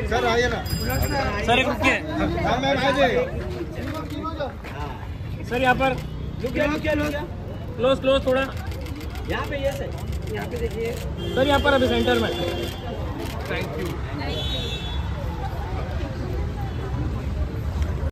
Sir आइए ना sir, एक रुकिए सर, यहाँ पर क्लोज थोड़ा, यहाँ पे ये सर, यहाँ पे देखिए सर, यहाँ पर अभी सेंटर में। Thank you.